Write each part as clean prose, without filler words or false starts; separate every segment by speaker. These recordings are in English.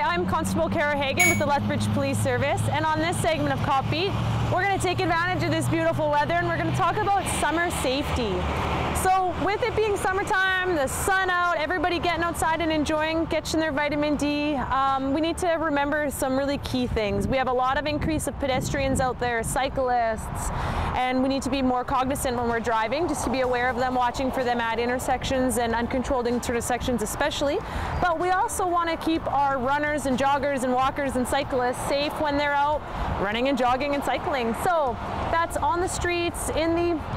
Speaker 1: I'm Constable Kara Hagen with the Lethbridge Police Service, and on this segment of Cop Beat, we're going to take advantage of this beautiful weather and we're going to talk about summer safety. So with it being summertime, the sun out, everybody getting outside and enjoying, catching their vitamin D, we need to remember some really key things. We have a lot of increase of pedestrians out there, cyclists, and we need to be more cognizant when we're driving, just to be aware of them, watching for them at intersections and uncontrolled intersections especially. But we also want to keep our runners and joggers and walkers and cyclists safe when they're out running and jogging and cycling. So that's on the streets, in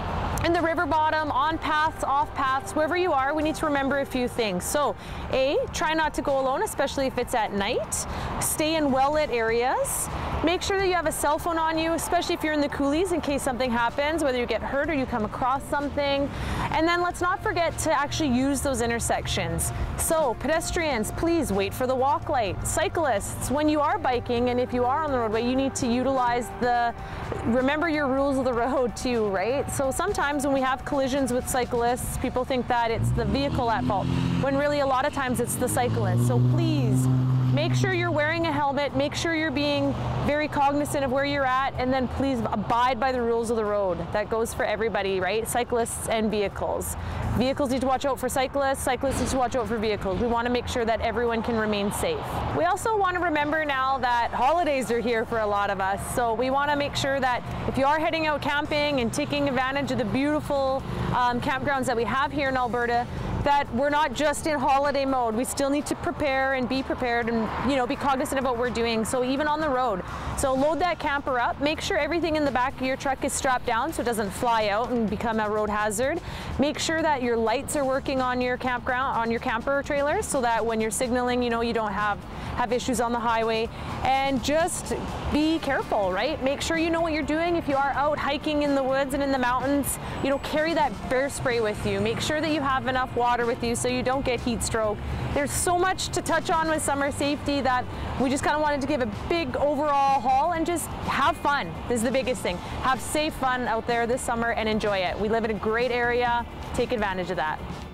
Speaker 1: the river bottom, on paths, off paths, wherever you are, we need to remember a few things. So A, try not to go alone, especially if it's at night. Stay in well-lit areas. Make sure that you have a cell phone on you, especially if you're in the coulees in case something happens, whether you get hurt or you come across something. And then let's not forget to actually use those intersections. So pedestrians, please wait for the walk light. Cyclists, when you are biking and if you are on the roadway, you need to utilize remember your rules of the road too, right? So sometimes when we have collisions with cyclists, people think that it's the vehicle at fault, when really a lot of times it's the cyclist. So please, make sure you're wearing a helmet, make sure you're being very cognizant of where you're at, and then please abide by the rules of the road. That goes for everybody, right? Cyclists and vehicles. Vehicles need to watch out for cyclists, cyclists need to watch out for vehicles. We want to make sure that everyone can remain safe. We also want to remember now that holidays are here for a lot of us, so we want to make sure that if you are heading out camping and taking advantage of the beautiful campgrounds that we have here in Alberta, that we're not just in holiday mode. We still need to prepare and be prepared and, you know, be cognizant of what we're doing. So even on the road. So load that camper up, make sure everything in the back of your truck is strapped down so it doesn't fly out and become a road hazard. Make sure that your lights are working on your campground, on your camper trailers, so that when you're signaling, you know, you don't have issues on the highway. And just be careful, right? Make sure you know what you're doing. If you are out hiking in the woods and in the mountains, you know, carry that bear spray with you. Make sure that you have enough water with you so you don't get heat stroke. There's so much to touch on with summer safety that we just kind of wanted to give a big overall haul and just have fun. This is the biggest thing. Have safe fun out there this summer and enjoy it. We live in a great area. Take advantage of that.